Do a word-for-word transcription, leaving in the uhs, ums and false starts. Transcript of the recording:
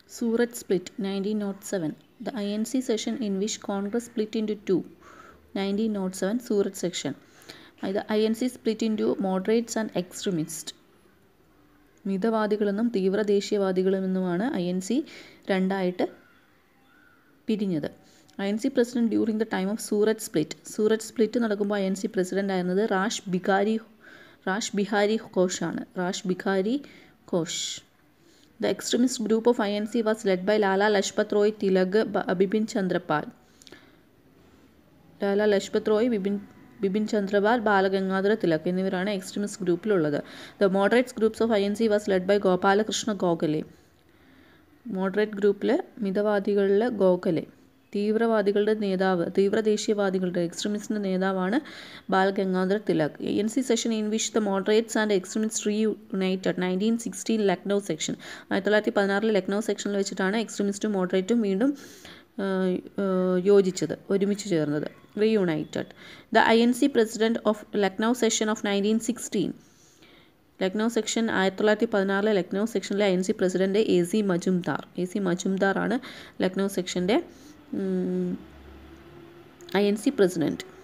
Surat Split, nineteen oh seven. The I N C session in which Congress split into two. nineteen oh seven Surat section. The I N C split into moderates and extremists. മിതവാദികളെന്നും തീവ്ര ദേശീയവാദികളെന്നുമാണ് I N C രണ്ടായിട്ട് പിരിഞ്ഞത്. I N C president during the time of Surat split. Surat split നടക്കുമ്പോൾ I N C president ആയിരുന്നത് റാഷ് ബിഹാരി റാഷ് ബിഹാരി ഘോഷാണ്. Rash Behari Ghosh. The extremist group of I N C was led by Lala Lajpat Roy, Tilak, Bipin Chandra Pal. Lala Lajpat Roy, Bipin Bipin Chandra Pal, Balagangadhara Tilak എന്നിവരാണ് extremist ഗ്രൂപ്പിലുള്ളത്. The moderate groups of I N C was led by Gopalakrishna Gokhale. Moderate ഗ്രൂപ്പിൽ മിതവാദികളിൽ ഗോഖലെ. തീവ്രവാദികളുടെ നേതാവ് തീവ്ര ദേശീയവാദികളുടെ എക്സ്ട്രീമിസ്റ്റിൻ്റെ നേതാവാണ് Bal Gangadhar Tilak. A N C session in which the moderates and extremist reunited nineteen sixteen Lucknow section. ആയിരത്തി തൊള്ളായിരത്തി പതിനാറിൽ ലക്നൗ സെക്ഷനിൽ വെച്ചിട്ടാണ് എക്സ്ട്രീമിസ്റ്റും മോഡറേറ്റും വീണ്ടും യോജിച്ചത്, ഒരുമിച്ച് ചേർന്നത്. Reunited. The I N C president of Lucknow session of nineteen sixteen. Lucknow section ആയിരത്തി തൊള്ളായിരത്തി പതിനാറിലെ ലക്നൗ സെക്ഷനിലെ I N C president A C Majumdar. A C Majumdar ആണ് ലക്നൗ സെക്ഷൻ്റെ ഐ എൻ സി പ്രസിഡന്റ്.